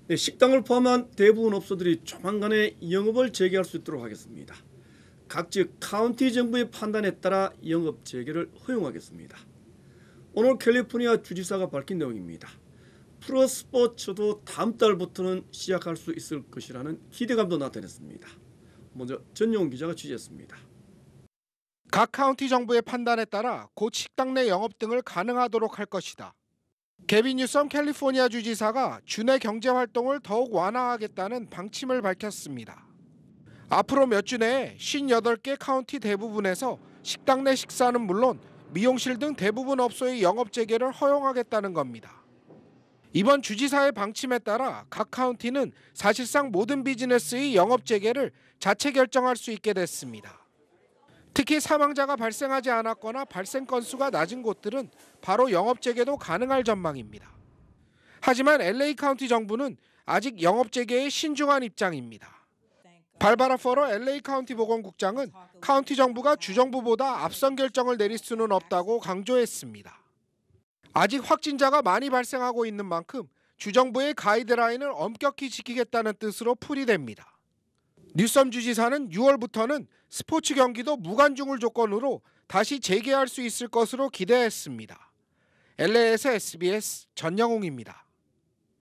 네, 식당을 포함한 대부분 업소들이 조만간에 영업을 재개할 수 있도록 하겠습니다. 각 지역 카운티 정부의 판단에 따라 영업 재개를 허용하겠습니다. 오늘 캘리포니아 주지사가 밝힌 내용입니다. 프로스포츠도 다음 달부터는 시작할 수 있을 것이라는 기대감도 나타냈습니다. 먼저 전용 기자가 취재했습니다. 각 카운티 정부의 판단에 따라 곧 식당 내 영업 등을 가능하도록 할 것이다. 게빈 뉴섬 캘리포니아 주지사가 주내 경제 활동을 더욱 완화하겠다는 방침을 밝혔습니다. 앞으로 몇 주 내에 58개 카운티 대부분에서 식당 내 식사는 물론 미용실 등 대부분 업소의 영업 재개를 허용하겠다는 겁니다. 이번 주지사의 방침에 따라 각 카운티는 사실상 모든 비즈니스의 영업 재개를 자체 결정할 수 있게 됐습니다. 특히 사망자가 발생하지 않았거나 발생 건수가 낮은 곳들은 바로 영업 재개도 가능할 전망입니다. 하지만 LA 카운티 정부는 아직 영업 재개에 신중한 입장입니다. 발바라 퍼러 LA 카운티 보건국장은 카운티 정부가 주정부보다 앞선 결정을 내릴 수는 없다고 강조했습니다. 아직 확진자가 많이 발생하고 있는 만큼 주정부의 가이드라인을 엄격히 지키겠다는 뜻으로 풀이됩니다. 뉴섬 주지사는 6월부터는 스포츠 경기도 무관중을 조건으로 다시 재개할 수 있을 것으로 기대했습니다. LA에서 SBS 전영웅입니다.